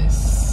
です。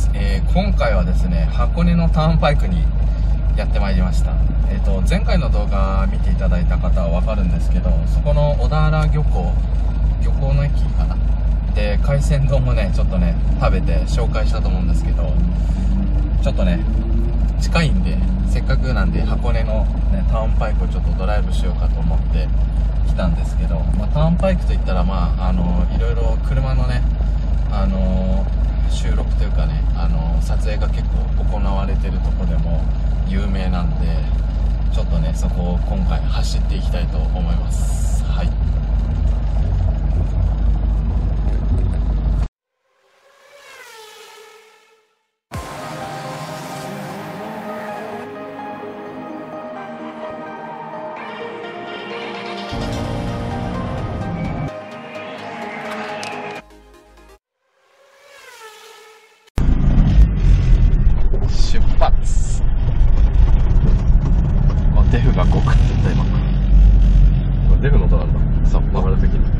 今回はですね、箱根のターンパイクにやってまいりました。前回の動画見ていただいた方はわかるんですけど、そこの小田原漁港の駅かなで、海鮮丼もね、ちょっとね、食べて紹介したと思うんですけど、ちょっとね、近いんで、せっかくなんで箱根の、ね、ターンパイクをちょっとドライブしようかと思って来たんですけど、ターンパイクといったら、いろいろ車のね、収録というかね、撮影が結構行われてるとこでも有名なんで、ちょっとね、そこを今回走っていきたいと思います。はい。出発。デフが5くって言った今。 デフの音なんだ。 そう、 曲がるときに。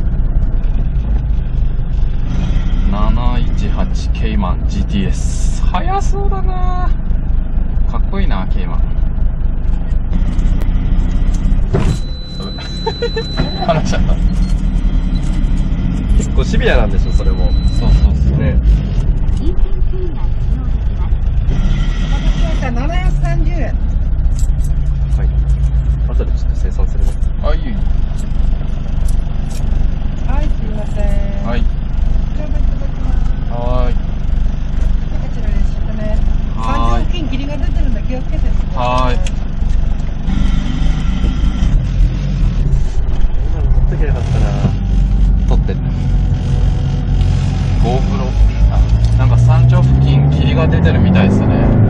718ケイマン GTS。速そうだな。かっこいいな、ケイマン。話しちゃった。 結構シビアなんでしょ、それも。 そうそうそう。 ね。 730円。 はい。後でちょっと生産するね。 はい。 はい、すみません。 はい。 お茶分いただきます。 はーい。 こちらですね。 はーい。 30金霧が出てるんで気をつけてください。 はーい。 今の持ってきゃよかったな。 撮ってる。GoPro。なんか山頂付近霧が出てるみたいですね。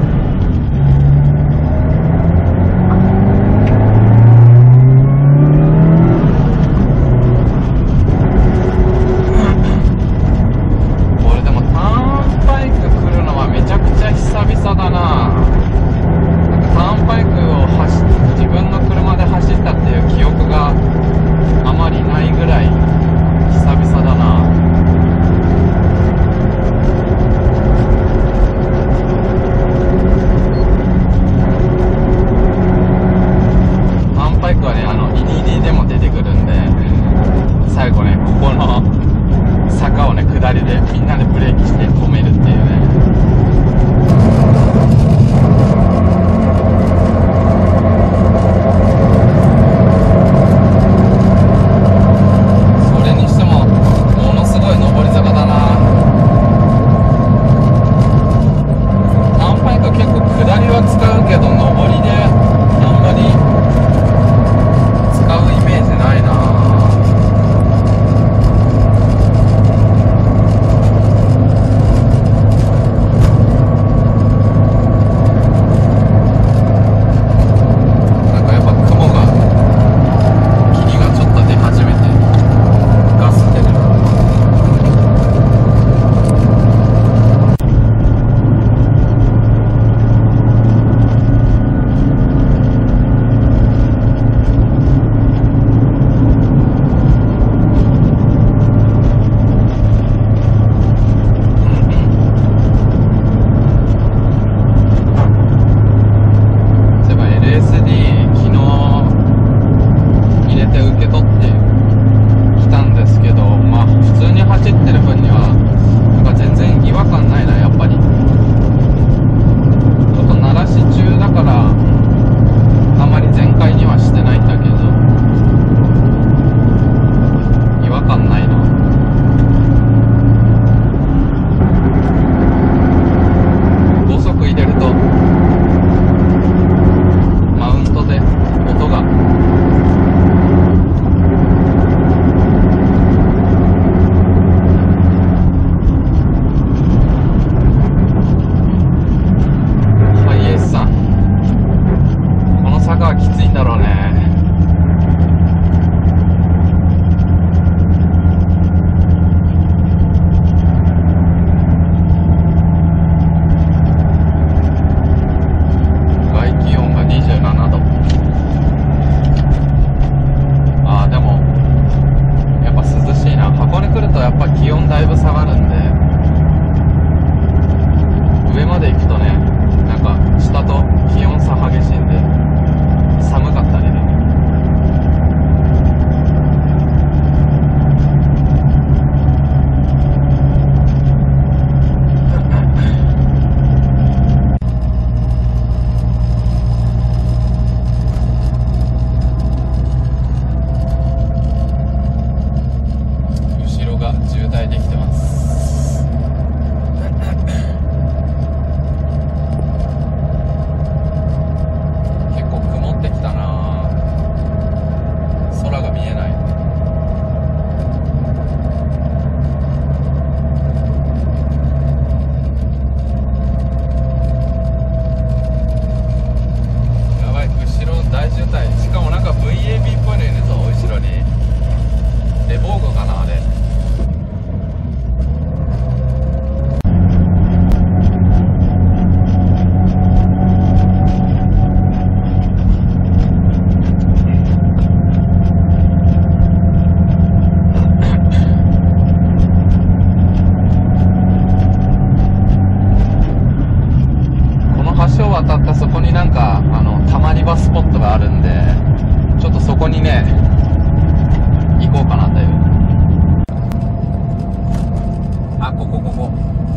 こ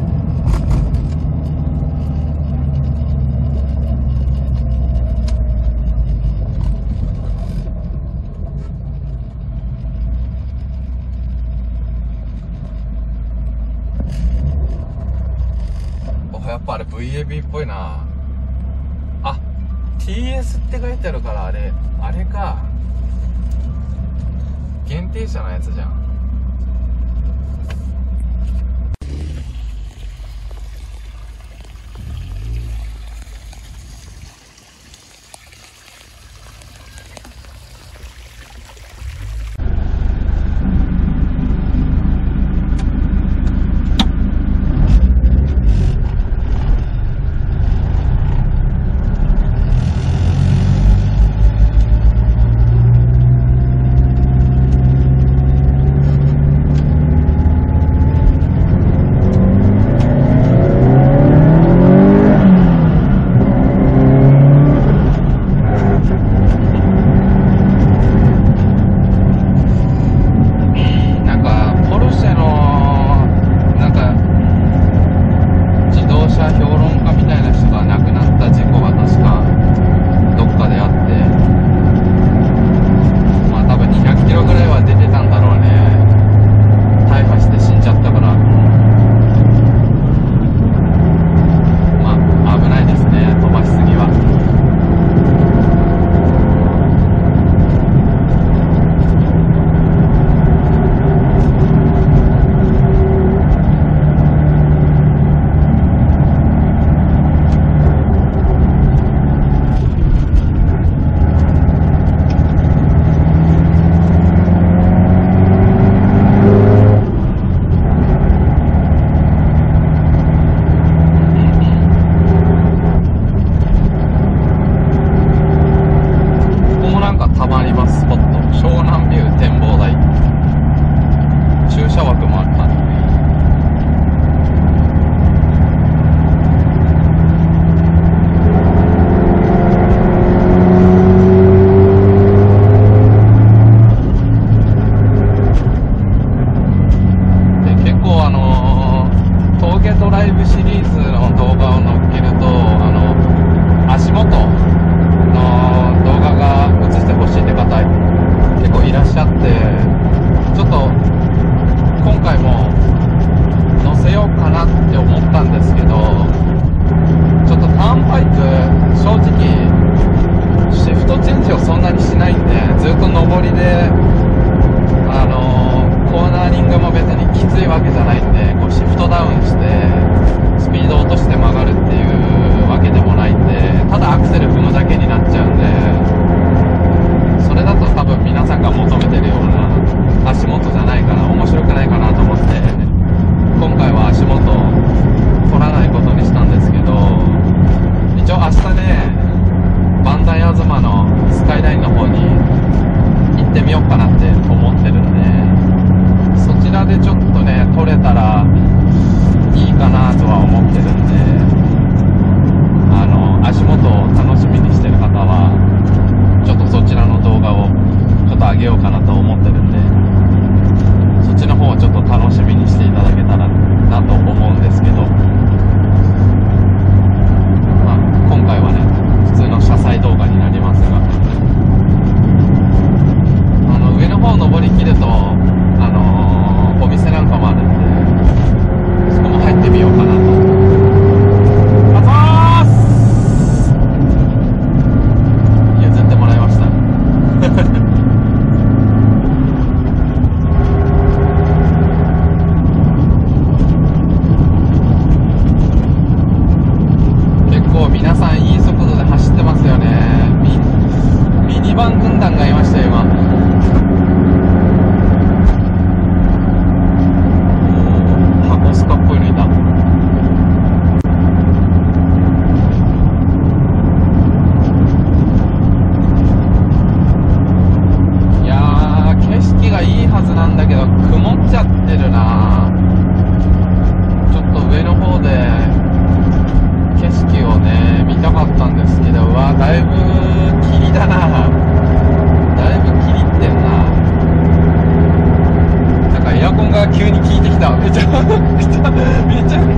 やっぱあれ VAB っぽいな。あ、TS って書いてあるから、あれか、限定車のやつじゃん。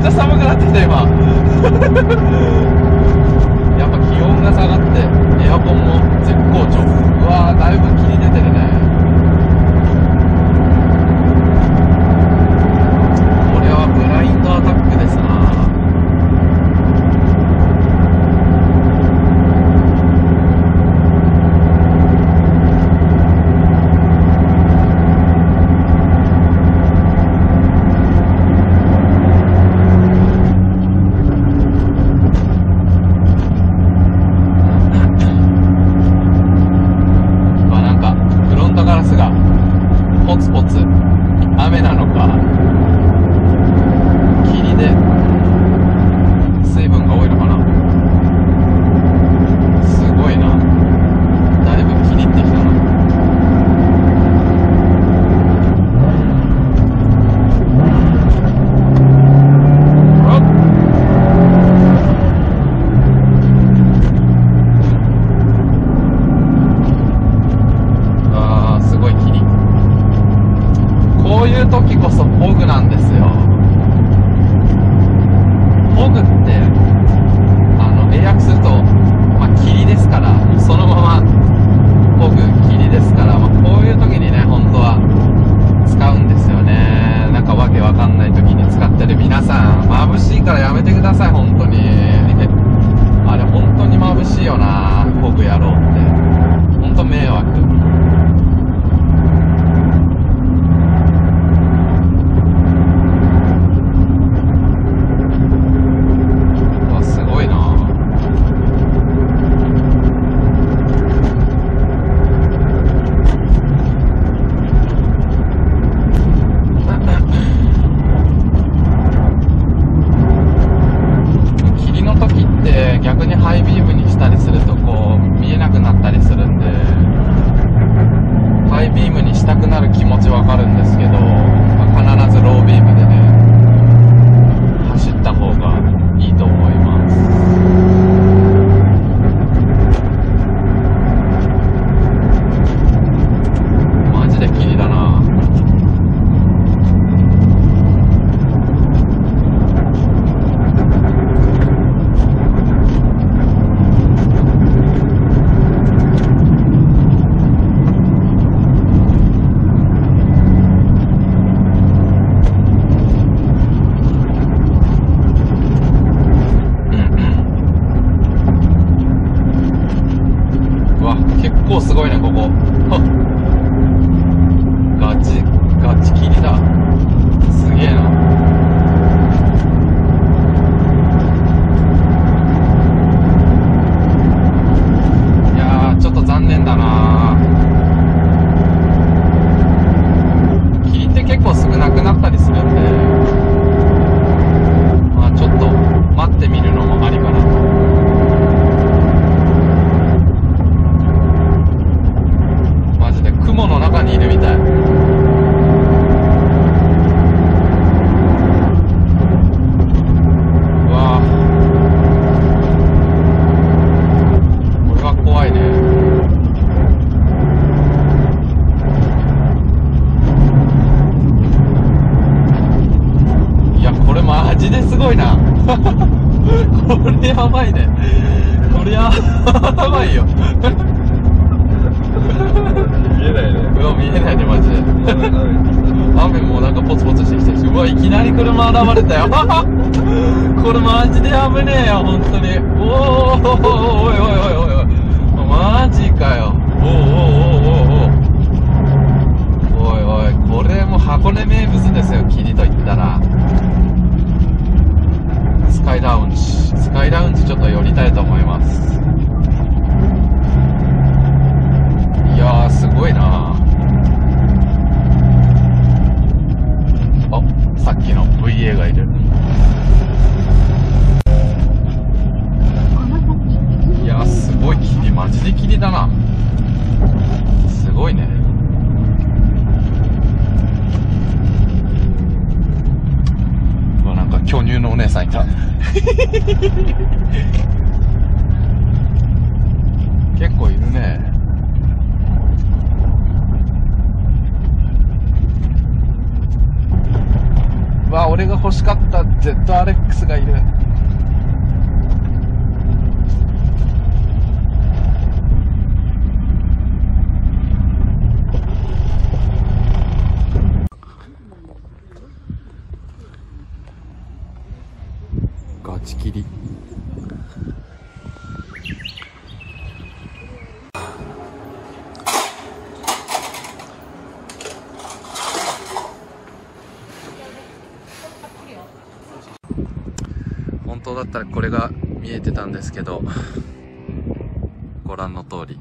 ちゃ寒くなってきた今やっぱ気温が下がってエアコンも絶好調。うわー、だいぶ霧出てるね。これはブラインドアタックですな。ポツポツ雨なのか霧で水分が多いのかな。すごいな、だいぶ霧ってきたな。こういう時こそフォグなんですよ。フォグって英訳すると、霧ですから、そのままフォグ、霧ですから、こういう時にね、本当は使うんですよね。なんかわけわかんない時に使ってる皆さん、眩しいからやめてください、本当に。あれ本当に眩しいよな、フォグやろうって。本当迷惑。逆にハイビームにしたりするとこう見えなくなったりするんで、ハイビームにしたくなる気持ちわかるんですけど、必ずロービームでね走った方がいいと思います。マジで霧だな。結構すごいね、ここ。ガチ霧だ。すげえな。いやー、ちょっと残念だな。霧って結構すぐなくなったりするんで、ちょっと待ってみるのもありかな。雲の中にいるみたい。うわぁ、これは怖いね。いや、これマジですごいなこれやばいね。これやばいよ見えないね。 うわ、見えないね、マジで。雨もなんかポツポツしてきてるし、うわ、いきなり車現れたよ。これマジで危ねえよ、本当に。おー、おいおいおいおいおい。マジかよ。おーおーおーおーおいおい、これも箱根名物ですよ、霧と言ったら。スカイラウンジ。スカイラウンジちょっと寄りたいと思います。いやー、すごいな。あ、さっきの VA がいる。いやー、すごい霧、マジで霧だな。すごいね。うわ、なんか巨乳のお姉さんいた。結構いるね。 うわ、俺が欲しかった ZRX がいる。ガチ切り。本当だったらこれが見えてたんですけど、ご覧の通り。